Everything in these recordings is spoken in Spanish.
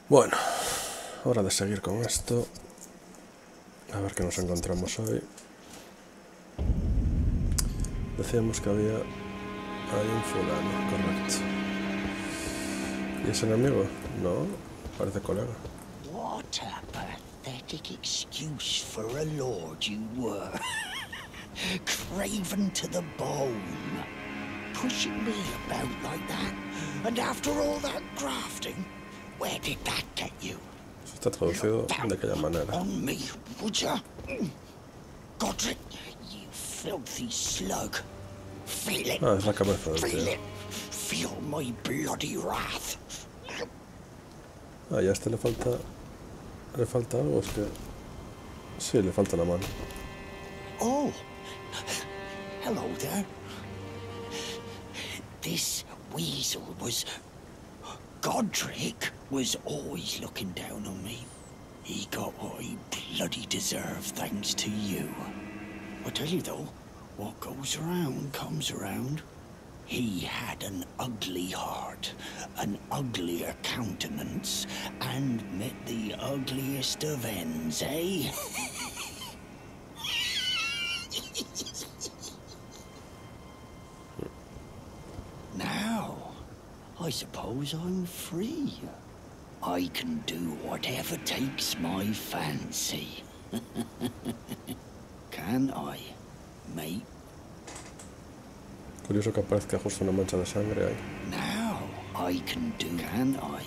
Bueno, hora de seguir con esto. A ver qué nos encontramos hoy. Decíamos que había ahí un fulano, correcto. ¿Y ese enemigo? No, parece colega. What a pathetic excuse for a lord you were. Craven to the bone. Pushing me about like that. And after all that grafting, where did that get you? Está traducido de aquella manera. On me, would ya? Godric, you filthy slug. Feel it. Ah, es la cabeza del Feel tío. it. Feel my bloody wrath. Ah, y a este le falta... ¿Le falta algo? Es que... Sí, le falta la mano. Oh, hello there. This weasel was... Godric was always looking down on me. He got what he bloody deserved thanks to you. I tell you though, what goes around comes around. He had an ugly heart, an uglier countenance, and met the ugliest of ends, eh? Now, I suppose I'm free. I can do whatever takes my fancy. Can I, mate? Curioso que aparezca justo una mancha de sangre ahí. Now, I can do... Can I?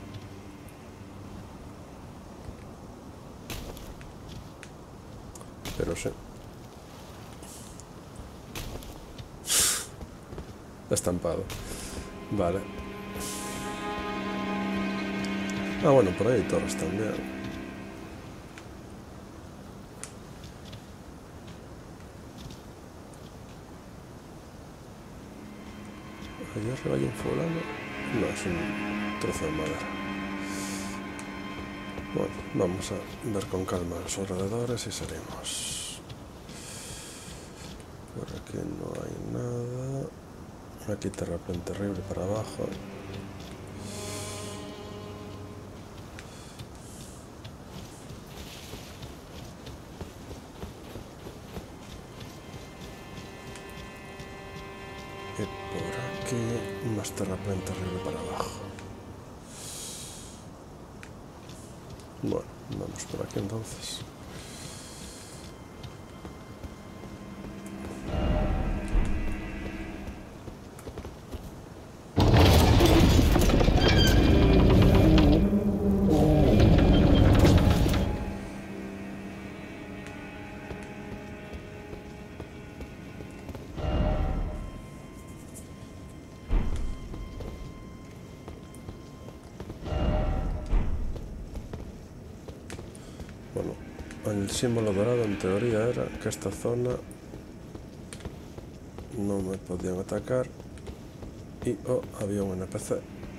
Pero sí. Estampado. Vale. Ah, bueno, por ahí hay torres también. Allí arriba hay un fulano. No, es un trozo de madera. Bueno, vamos a ver con calma los alrededores y salimos. Por aquí no hay nada. Aquí terraplén terrible para abajo. Y por aquí más terraplén terrible para abajo. Bueno, vamos por aquí entonces. Bueno, el símbolo dorado en teoría era que esta zona no me podían atacar y había un NPC.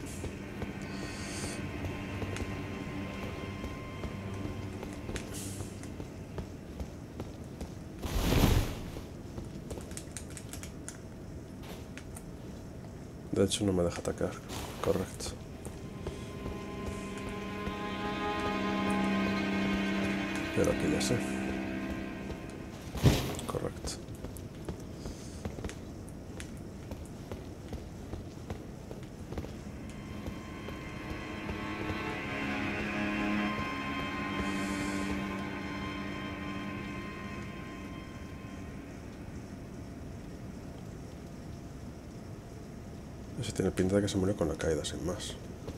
De hecho no me deja atacar, correcto. Pero aquí ya sé. Correcto. Ese tiene pinta de que se murió con la caída, sin más.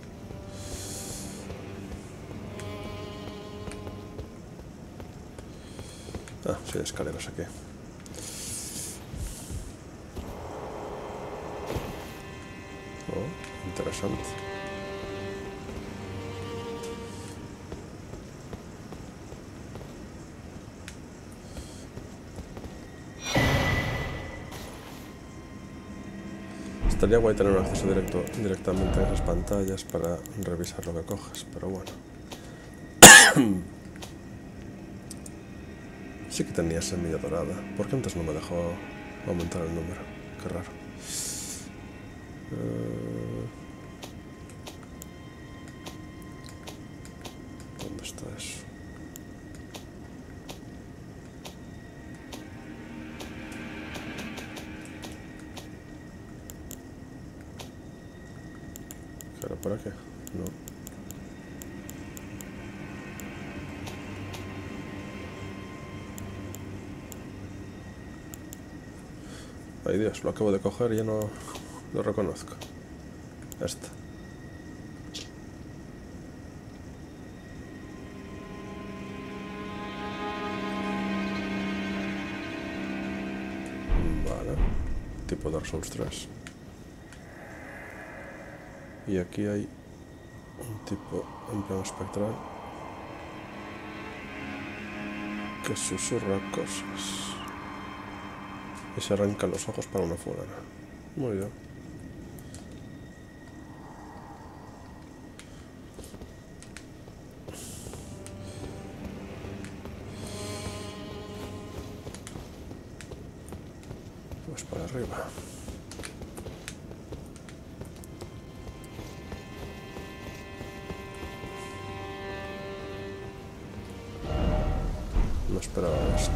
Ah, sí, hay escaleras aquí. Oh, interesante. Estaría guay tener un acceso directamente a esas pantallas para revisar lo que coges, pero bueno. Sí que tenía semilla dorada. ¿Por qué antes no me dejó aumentar el número? Qué raro. por aquí? No. Ay Dios, lo acabo de coger y ya no lo reconozco. Esta. Vale. Tipo Dark Souls 3. Y aquí hay un tipo en plan espectral que susurra cosas y se arranca los ojos para una fulana. Muy bien. Pues para arriba. No esperaba más.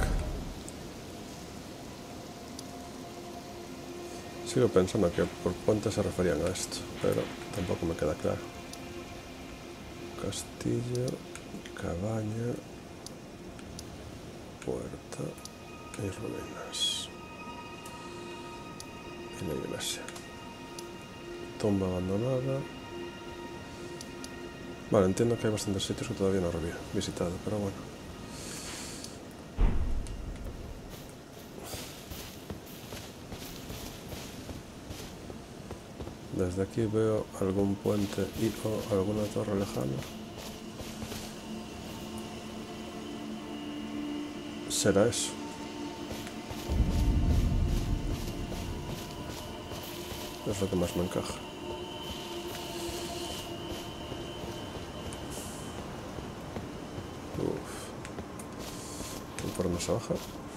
Sigo pensando que por puente se referían a esto, pero tampoco me queda claro. Castillo, cabaña, puerta y ruinas. Y la iglesia. Tumba abandonada. Vale, entiendo que hay bastantes sitios que todavía no he visitado, pero bueno. Desde aquí veo algún puente y o alguna torre lejana. ¿Será eso? Es lo que más me encaja. Por más abajo.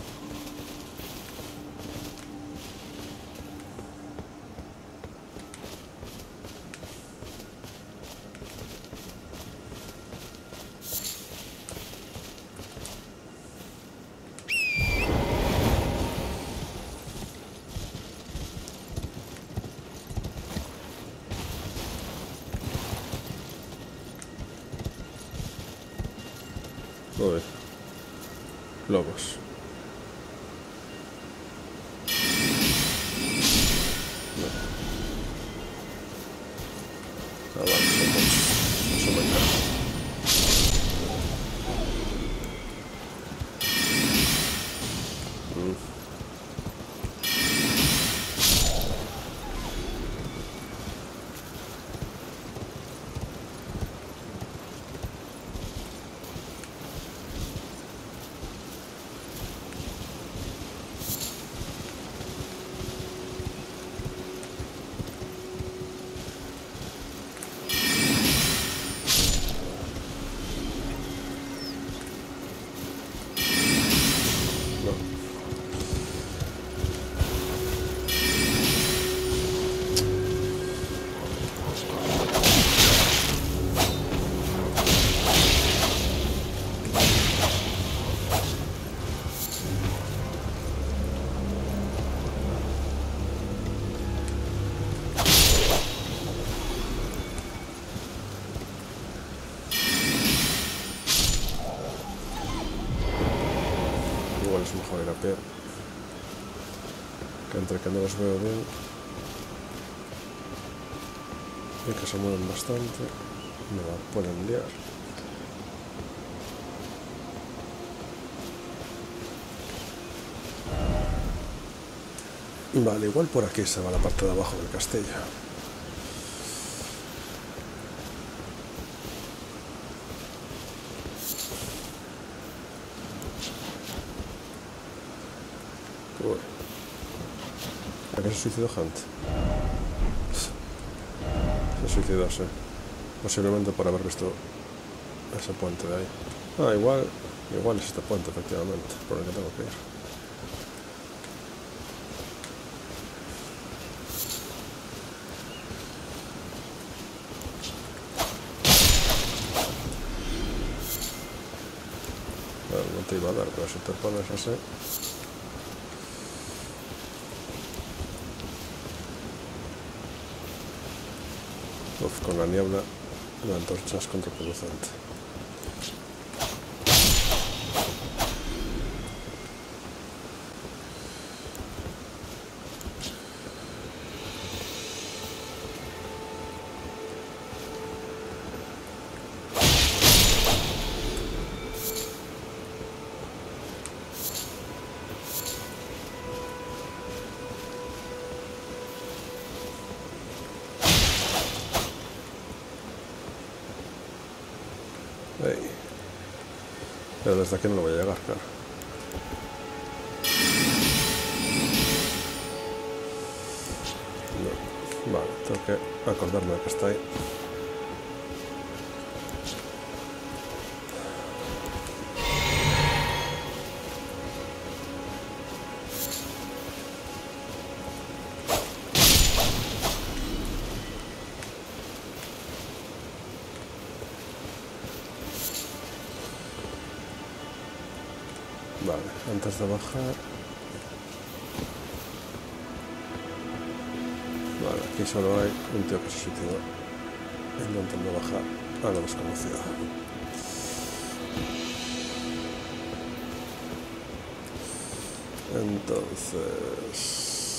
Uy. Lobos. No. Ah, vale, son muchos. Eso me encanta. Igual es mejor ir a pie, que entre que no los veo bien y que se mueven bastante me la pueden liar. Vale, igual por aquí se va la parte de abajo del castillo. Uy. ¿A qué se suicidó gente? Se suicidó, sí. Posiblemente por haber visto ese puente de ahí. Ah, igual es este puente, efectivamente, por el que tengo que ir. Bueno, no te iba a dar, pero si te pones así... Uf. con la niebla, la antorcha es contraproducente. Hey. Pero desde aquí no lo voy a llegar, claro. No. Vale, tengo que acordarme de que está ahí. Vale, antes de bajar... Vale, aquí solo hay un tío que se suicidó intentando bajar a lo desconocido. Entonces...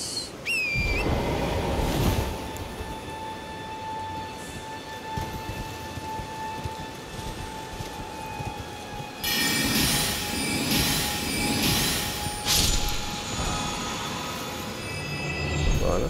Vale.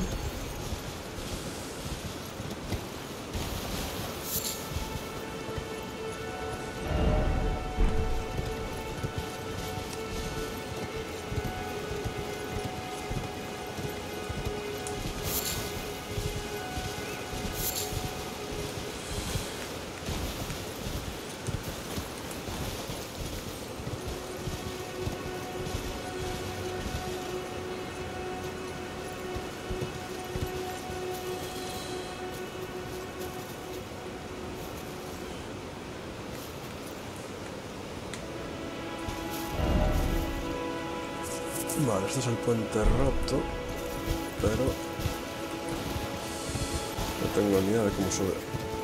Vale, este es el puente roto, pero no tengo ni idea de cómo subir.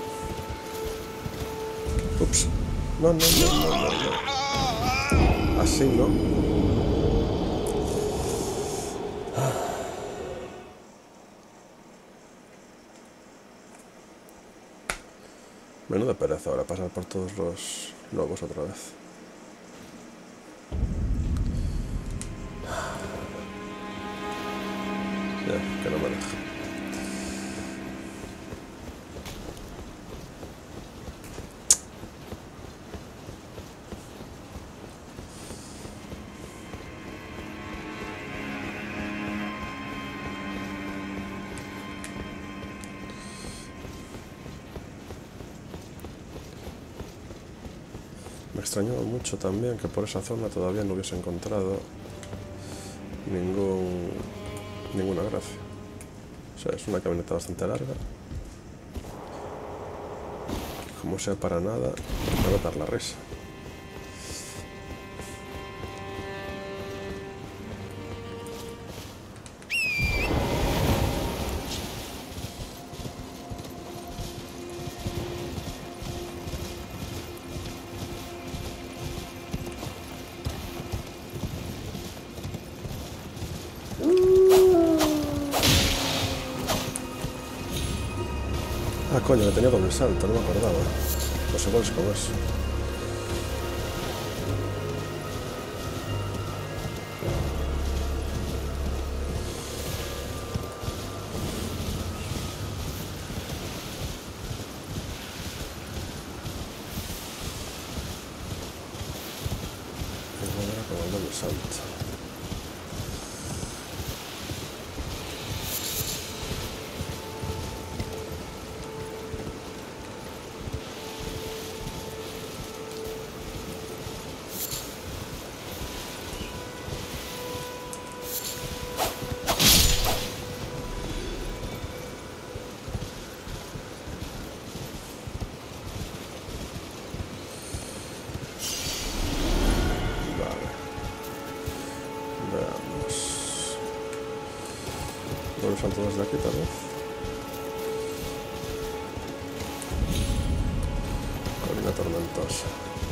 Ups. No, no, no, no, no, no. Así no. Menuda pereza ahora pasar por todos los lobos otra vez. Ya, que no me deja. Me extrañaba mucho también que por esa zona todavía no hubiese encontrado ninguna gracia. O sea, es una camioneta bastante larga. Como sea para nada, me va a dar la risa. Ah, coño, que tenía con el salto, no me acordaba. Pues igual es con eso. Igual era con el doble salto. Doble salto desde aquí tal vez. Una tormentosa.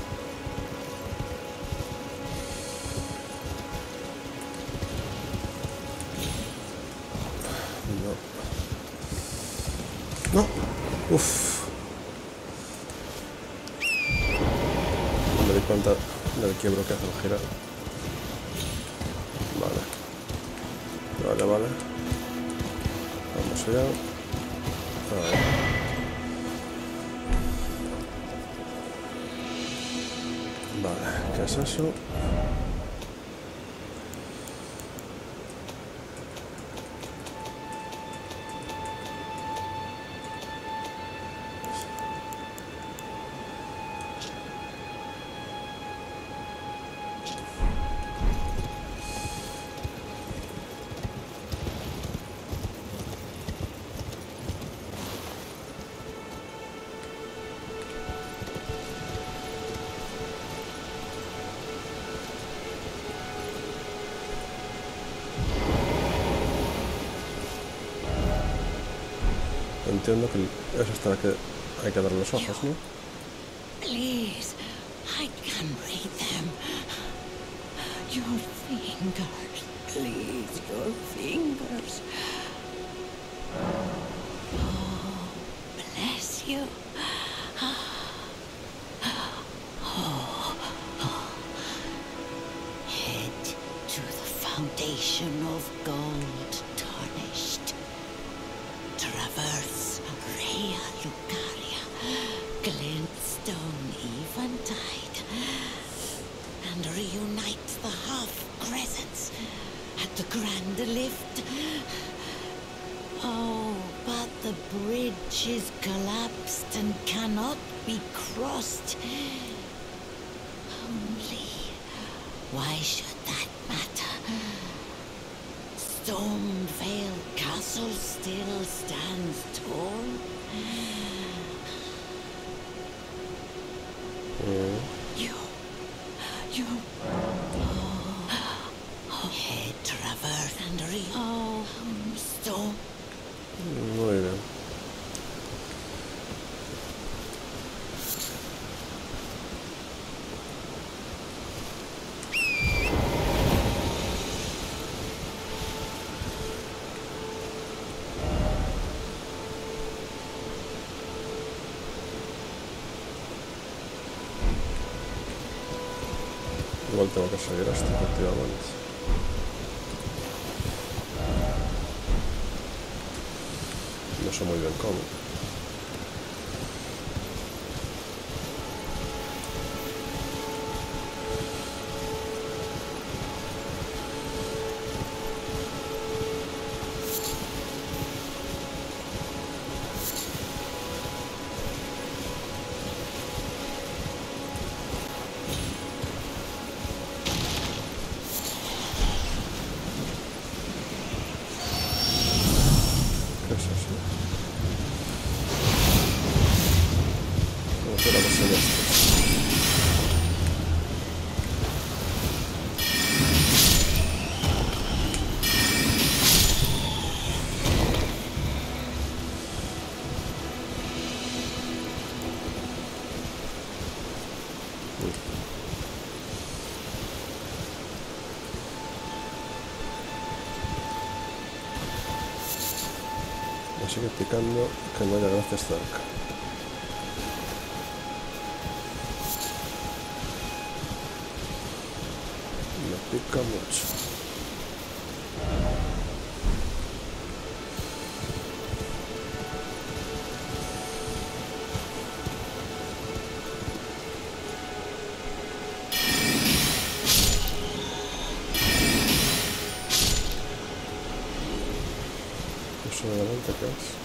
No. No. Uff. No me di cuenta del quiebro que hace el girar. Vale. Vale, vale. Vamos allá. Ahí. Vale, ¿qué es eso? Entiendo que es hasta que hay que darle los ojos, ¿no? Please, I can read them. Your fingers, please, your fingers. Oh, bless you. Head to the foundation of gold tarnished. Traverse Rhea Lucaria, glintstone eventide, and reunite the half-crescents at the grand lift. Oh, but the bridge is collapsed and cannot be crossed. Only, why should that matter? Stormvale Castle still stands tall. You. Head traverse and storm. Muy bien. Igual tengo que seguir hasta efectivamente. No sé muy bien cómo. ¿Qué es eso? ¿Cómo que la cosa de estos? Me sigue picando que no haya gracias cerca. Me pica mucho. Eso de adelante, ¿qué es?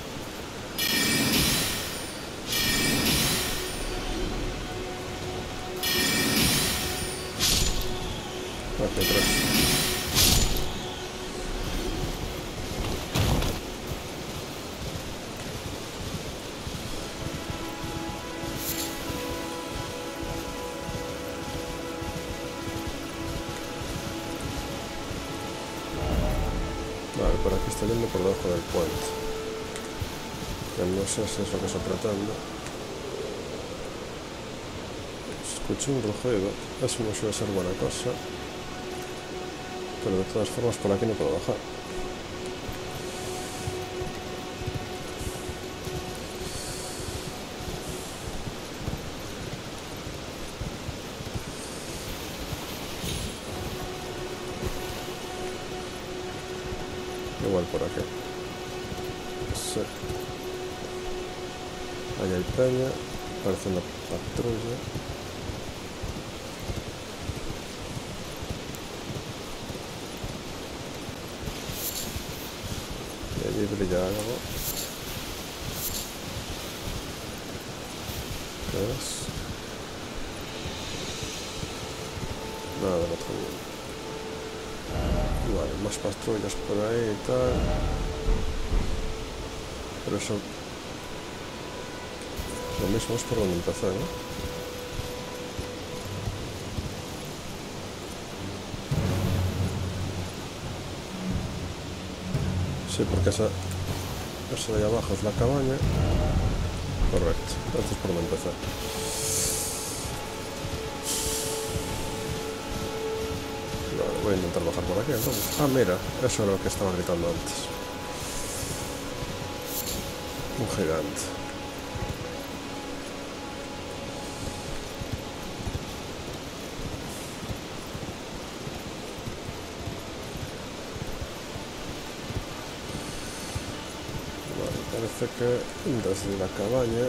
Aquí atrás. Vale, por aquí está yendo por debajo del puente. Que no sé si es lo que se pretende. Escuché un rugido. Eso no suele ser buena cosa. Pero de todas formas por aquí no puedo bajar. Igual por aquí. Sí. Ahí hay peña. Parece una patrulla. Y allí brilla algo. ¿Qué es? Nada del otro mundo. Vale, más patrullas por ahí y tal. Pero eso... Lo mismo es por donde empecé, ¿no? Sí, porque esa de ahí abajo es la cabaña. Correcto, esto es por donde empecé. Vale, voy a intentar bajar por aquí entonces. Ah, mira, eso era lo que estaba gritando antes. Un gigante. Vale, parece que desde la cabaña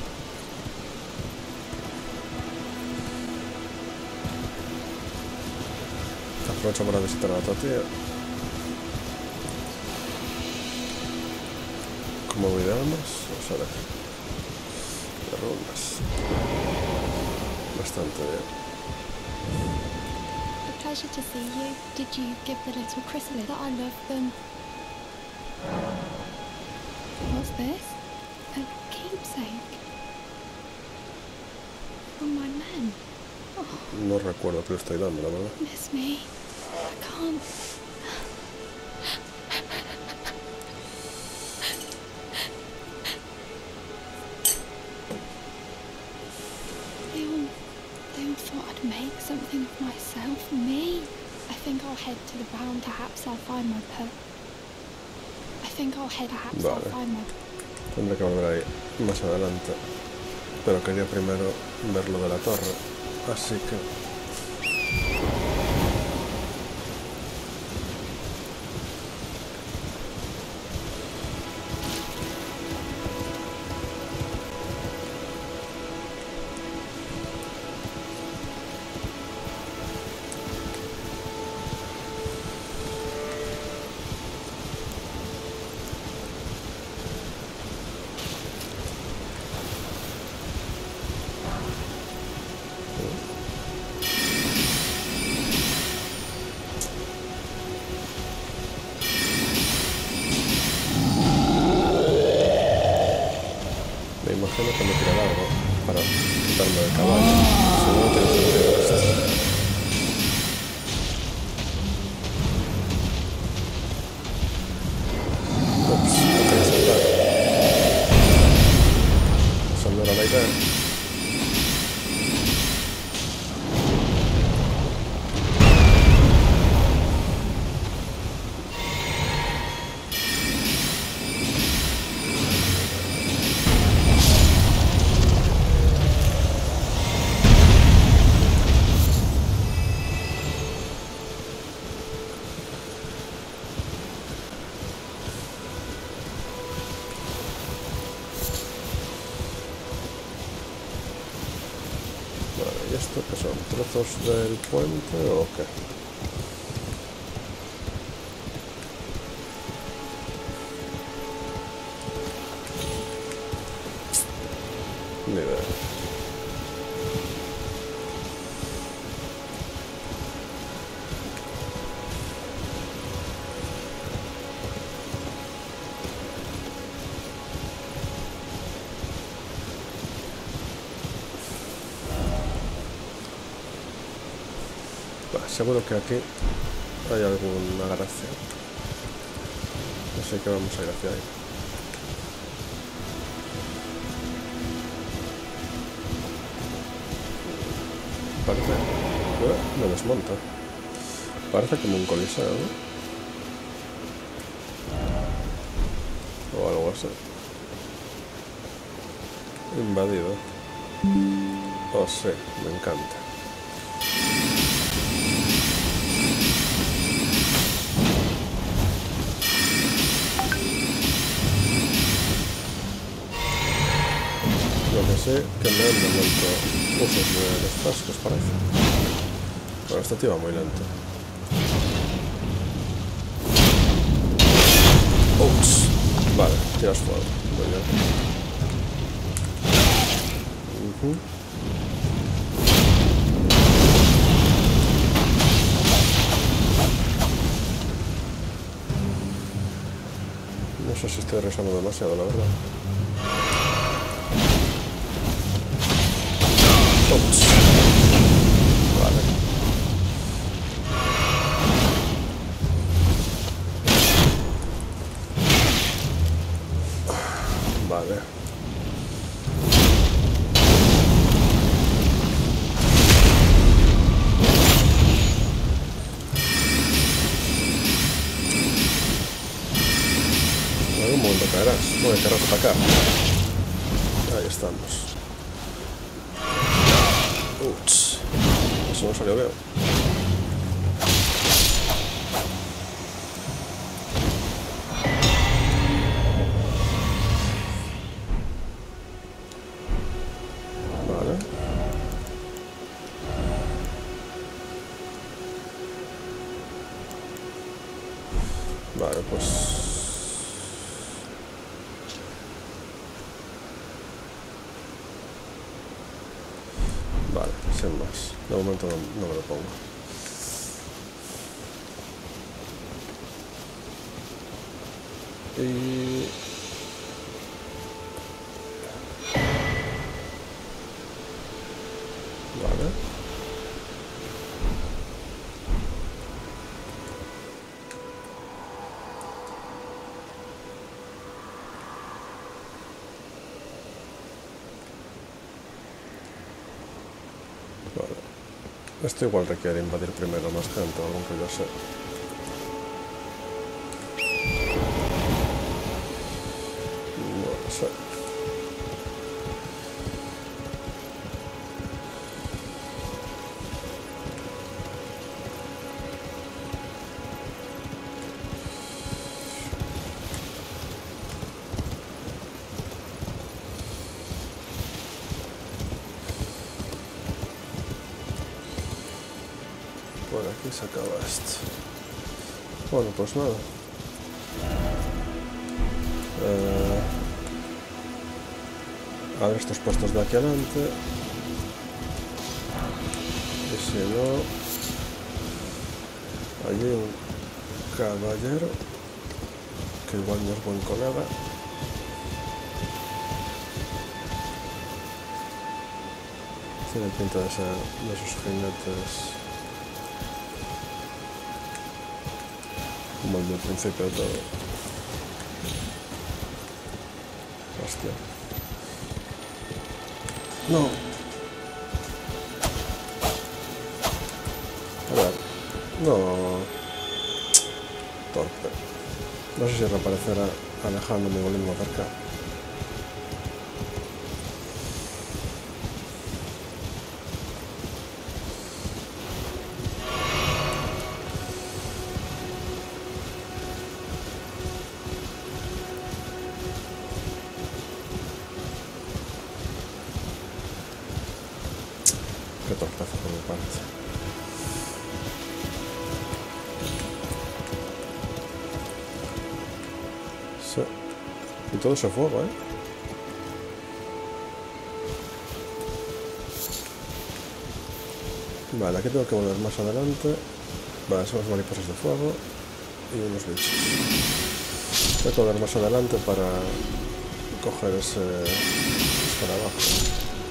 aprovecho para visitar a la otra tía. Como voy de armas, o sea, de runas. Bastante bien. A pleasure to see you. Did you give the little chrysalis that I love them? What's this? A keepsake? From my men? No recuerdo que lo estoy dando, la verdad. Miss me. I can't. They all thought I'd make something of myself. Me? I think I'll head to the barn. Perhaps I'll find my pet. Vale. Tendré que volver ahí más adelante. Pero quería primero ver lo de la torre. Así que... imagino que me tirará algo para quitarme del caballo. Si no, no tiene sentido esto. Ups, no quería saltar. Esa no era la idea. ¿Y esto qué son? ¿Trozos del puente o qué? Ni idea. Seguro que aquí hay alguna gracia. Así que vamos a ir hacia ahí. Parece... me desmonta. Parece como un coliseo, ¿no? O algo así. Invadido. Oh, sí, me encanta. Lo que sé que me han devuelto usos de los frascos, parece. Bueno, este tío va muy lento. Ups. Vale, tiras fuego. Muy bien. No sé si estoy rezando demasiado, la verdad. Ups. Vale. Vale. En algún momento caerás. No me querrás atacar. Ahí estamos. Ups. Eso no salió bien. Vale. Vale, pues... Vale, sin más. De momento no me lo pongo. Y... Vale. Vale. Esto igual requiere invadir primero más gente, aunque yo sé. No lo sé. Por aquí se acaba esto. Bueno, pues nada. A ver estos puestos de aquí adelante. Y si no... Allí un caballero. Que igual no es buen colega. Tiene pinta de ser de esos jinetes... Como el del principio de todo. Hostia. No. A ver. No. Torpe. No sé si reaparecerá alejándome y volviendo a acercar. Qué torpeza por mi parte. Sí. Y todo ese fuego, ¿eh? Vale, aquí tengo que volver más adelante. Vale, son las mariposas de fuego y unos bichos. Tengo que volver más adelante para coger ese escarabajo.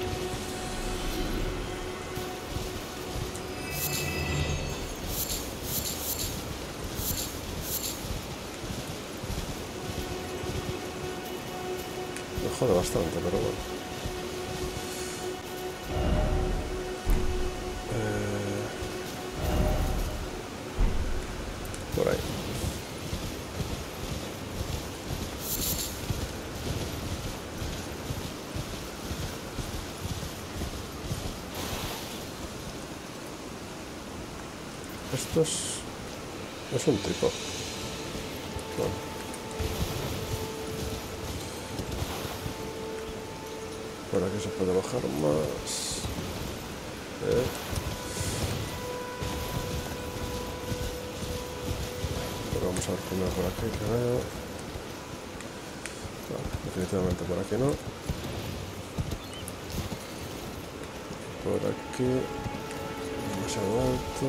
Me jode bastante, pero bueno. Esto es un tipo. Bueno. Por aquí se puede bajar más. Pero vamos a ver primero por aquí que veo. Vale, definitivamente por aquí no. Por aquí demasiado alto.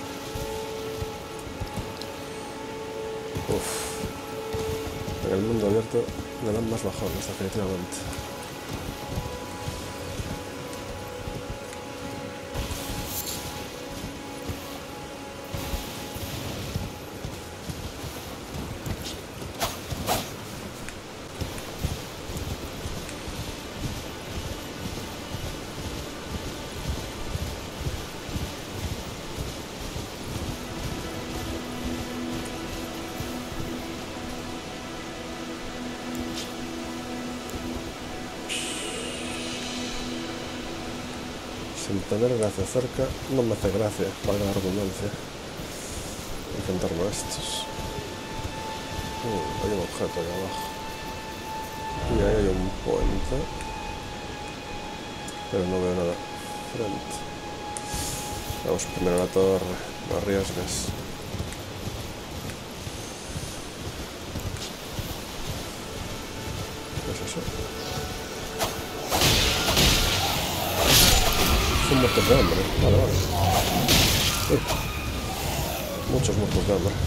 Uf. En el mundo abierto le dan más bajones, definitivamente. Sin tener gracia cerca, no me hace gracia, valga la redundancia, enfrentarme a estos. Hay un objeto ahí abajo. Y ahí hay un puente. Pero no veo nada frente. Vamos primero a la torre, no arriesgues. ¿Qué es eso? Son muertos de hambre, vale. Muchos muertos de hambre.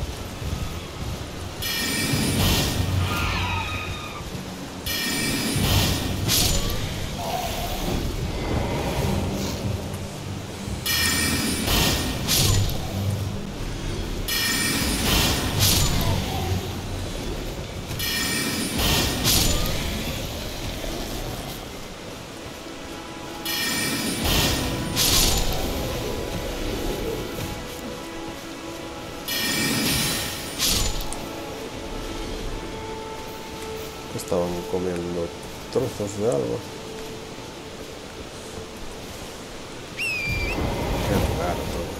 Estaban comiendo trozos de algo. Qué raro todo.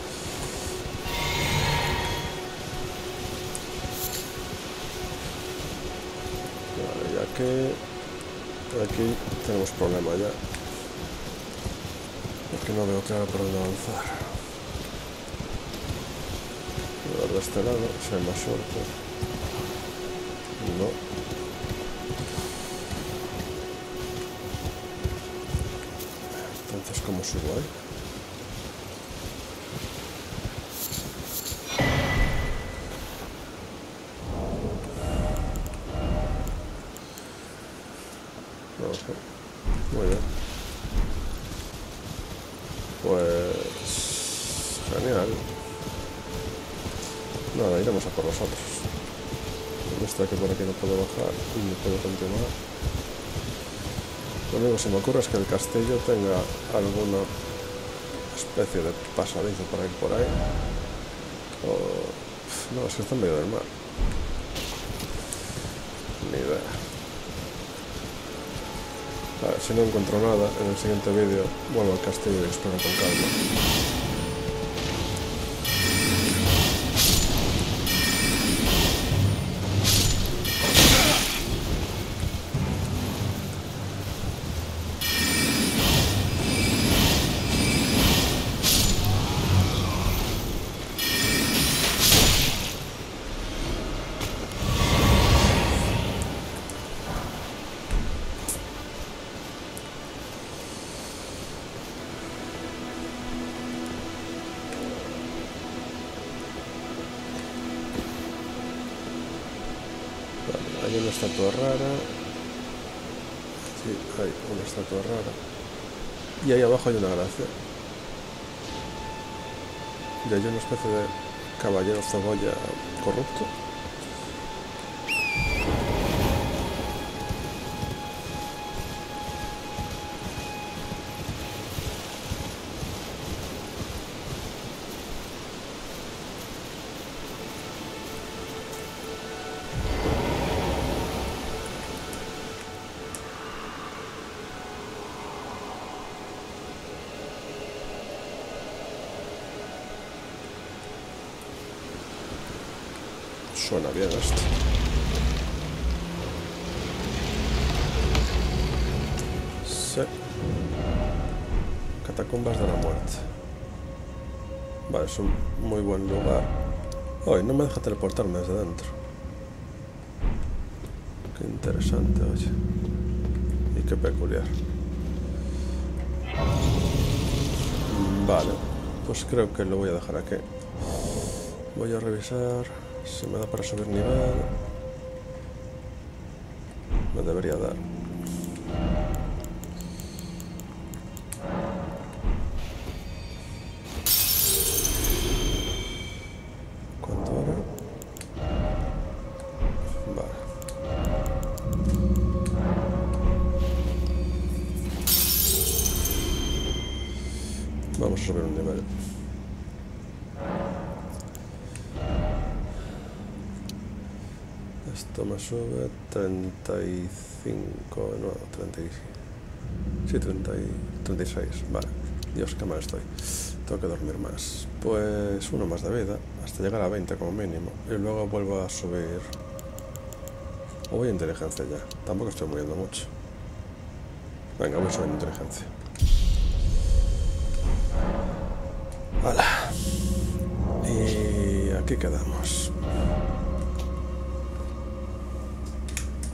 Vale, ya que aquí tenemos problema ya. Porque no veo claro por dónde avanzar. Voy a ver de este lado, si hay más suerte. No. Entonces, ¿cómo subo ahí? Muy bien. Pues... genial. Nada, iremos a por los otros. Está que por aquí no puedo bajar y no puedo continuar. Lo único que se me ocurre es que el castillo tenga alguna especie de pasadizo para ir por ahí. O... no, es que está en medio del mar. Ni idea. A ver, si no encuentro nada, en el siguiente vídeo vuelvo al castillo y exploro con calma. Hay una estatua rara. Sí, hay una estatua rara. Y ahí abajo hay una gracia. Y hay una especie de caballero cebolla corrupto. Suena bien esto. Sí. Catacumbas de la muerte. Vale, es un muy buen lugar. Hoy no me deja teleportarme desde dentro. Qué interesante, oye. Y qué peculiar. Vale, pues creo que lo voy a dejar aquí. Voy a revisar si me da para subir nivel. Me debería dar. ¿Cuánto era? Vale. Vamos a subir un nivel. Esto me sube 35, no, 30, sí, 36, vale. Dios, qué mal estoy. Tengo que dormir más. Pues uno más de vida, hasta llegar a 20 como mínimo. Y luego vuelvo a subir. O voy a inteligencia ya. Tampoco estoy moviendo mucho. Venga, voy a subir inteligencia. Hala. Y aquí quedamos.